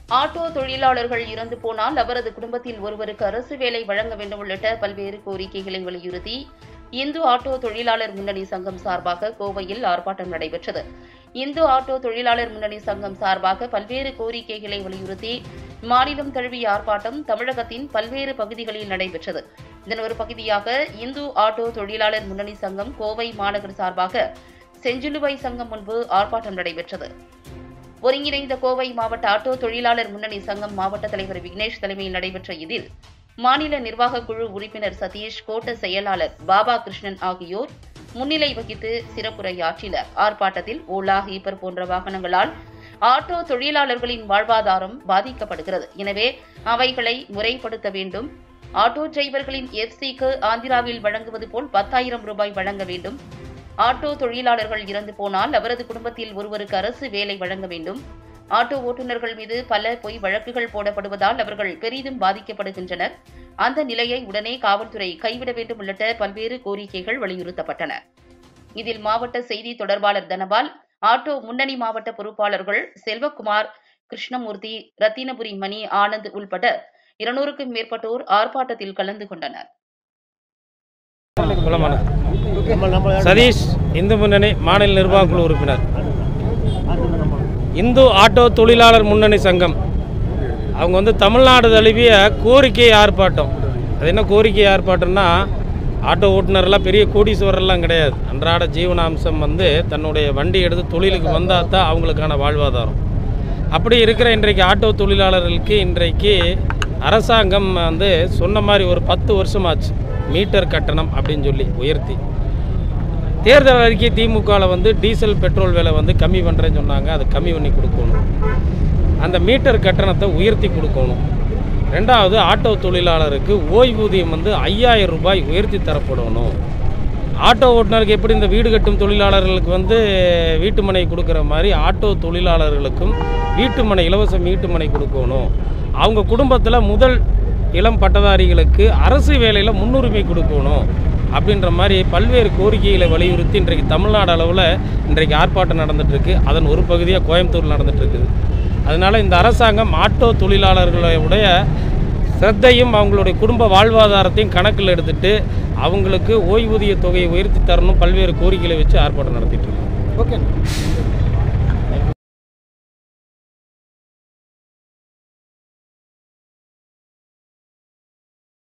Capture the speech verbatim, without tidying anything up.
Auto தொழிலாளர்கள் இறந்து போனால் அவரது குடும்பத்தில் ஒருவருக்கு அரசு வேலை வழங்க வேண்டும் உள்ளிட்ட பல்வேறு கோரிக்கைகளை வலியுறுத்தி இந்து ஆட்டோ தொழிலாளர் முன்னணி சங்கம் சார்பாக கோவையில் ஆர்ப்பாட்டம் நடைபெற்றது. இந்து ஆட்டோ தொழிலாளர் முன்னணி சங்கம் சார்பாக பல்வேறு கோரிக்கைகளை வலியுறுத்தி மாநிலம் தழுவிய ஆர்ப்பாட்டம் தமிழகத்தின் பல்வேறு பகுதிகளில் நடைபெற்றது. இதன் ஒரு பகுதியாக இந்து ஆட்டோ தொழிலாளர் முன்னணி சங்கம் கோவை மாநகர் சார்பாக செஞ்சிலுவை சங்கம் முன்பு ஆர்ப்பாட்டம் நடைபெற்றது. ஒருங்கிணைந்த கோவை மாவட்ட ஆட்டோ தொழிலாளர் முன்னணி சங்கம் மாவட்ட தலைவர் விக்னேஷ் தலைமையில் நடைபெற்ற இதில் மாநில நிர்வாக குழு உறுப்பினர் சதீஷ், கோட்ட செயலாளர் பாபா கிருஷ்ணன் ஆகியோர் முன்னிலை வகித்து சிறப்புரையாற்றினர். ஆர்ப்பாட்டத்தில் ஓலா, ஹீப்பர் போன்ற வாகனங்களால் ஆட்டோ தொழிலாளர்களின் வாழ்வாதாரம் பாதிக்கப்படுகிறது. எனவே அவைகளை முறைப்படுத்த வேண்டும். ஆட்டோ டிரைவர்களின் எஃப்சிக்கு ஆந்திராவில் வழங்குவது போல் பத்தாயிரம் ரூபாய் வழங்க வேண்டும். ஆட்டோ தொழிலாளர்கள் இறந்து போனால் அவரது குடும்பத்தில் ஒருவருக்கு அரசு வேலை வழங்க வேண்டும். ஆட்டோ ஓட்டுநர்கள் மீது பல பொய் வழக்குகள் போடப்படுவதால் அவர்கள் பெரிதும் பாதிக்கப்படுகின்றனர். அந்த நிலையை உடனே காவல்துறை கைவிட வேண்டும் உள்ளிட்ட பல்வேறு கோரிக்கைகள் வலியுறுத்தப்பட்டன. இதில் மாவட்ட செய்தி தொடர்பாளர் தனபால், ஆட்டோ முன்னணி மாவட்ட பொறுப்பாளர்கள் செல்வகுமார், கிருஷ்ணமூர்த்தி, ரத்தினபுரி மணி, ஆனந்த் உள்பட இருநூறுக்கும் மேற்பட்டோர் ஆர்ப்பாட்டத்தில் கலந்து கொண்டனர். சதீஷ், இந்து முன்னணி மாநில நிர்வாக குழு உறுப்பினர். இந்து ஆட்டோ தொழிலாளர் முன்னணி சங்கம் அவங்க வந்து தமிழ்நாடு தழுவிய கோரிக்கை ஆர்ப்பாட்டம். அது என்ன கோரிக்கை ஆர்ப்பாட்டம்னா, ஆட்டோ ஓட்டுநர்லாம் பெரிய கோடீஸ்வரர்லாம் கிடையாது. அன்றாட ஜீவனாம்சம் வந்து தன்னுடைய வண்டி எடுத்து தொழிலுக்கு வந்தால் தான் அவங்களுக்கான வாழ்வாதாரம். அப்படி இருக்கிற இன்றைக்கு ஆட்டோ தொழிலாளர்களுக்கு இன்றைக்கு அரசாங்கம் வந்து சொன்ன மாதிரி ஒரு பத்து வருஷமாச்சு மீட்டர் கட்டணம் அப்படின்னு சொல்லி உயர்த்தி, தேர்தல் அறிக்கை திமுகவில் வந்து டீசல் பெட்ரோல் விலை வந்து கம்மி பண்ணுறேன்னு சொன்னாங்க. அதை கம்மி பண்ணி கொடுக்கணும். அந்த மீட்டர் கட்டணத்தை உயர்த்தி கொடுக்கணும். ரெண்டாவது, ஆட்டோ தொழிலாளருக்கு ஓய்வூதியம் வந்து ஐயாயிரம் ரூபாய் உயர்த்தி தரப்படணும். ஆட்டோ ஓட்டுநருக்கு எப்படி இந்த வீடு கட்டும் தொழிலாளர்களுக்கு வந்து வீட்டுமனை கொடுக்குற மாதிரி ஆட்டோ தொழிலாளர்களுக்கும் வீட்டுமனை, இலவச வீட்டுமனை கொடுக்கணும். அவங்க குடும்பத்தில் முதல் இளம் பட்டதாரிகளுக்கு அரசு வேலையில் முன்னுரிமை கொடுக்கணும் அப்படின்ற மாதிரி பல்வேறு கோரிக்கைகளை வலியுறுத்தி இன்றைக்கு தமிழ்நாடு அளவில் இன்றைக்கு ஆர்ப்பாட்டம் நடந்துகிட்ருக்கு. அதன் ஒரு பகுதியாக கோயம்புத்தூர் நடந்துகிட்ருக்குது. அதனால் இந்த அரசாங்கம் ஆட்டோ தொழிலாளர்களுடைய சிரத்தையும் அவங்களுடைய குடும்ப வாழ்வாதாரத்தையும் கணக்கில் எடுத்துகிட்டு அவங்களுக்கு ஓய்வூதிய தொகையை உயர்த்தி தரணும், பல்வேறு கோரிக்கைகளை வச்சு ஆர்ப்பாட்டம் நடத்திட்டு இருக்கு. ஓகே.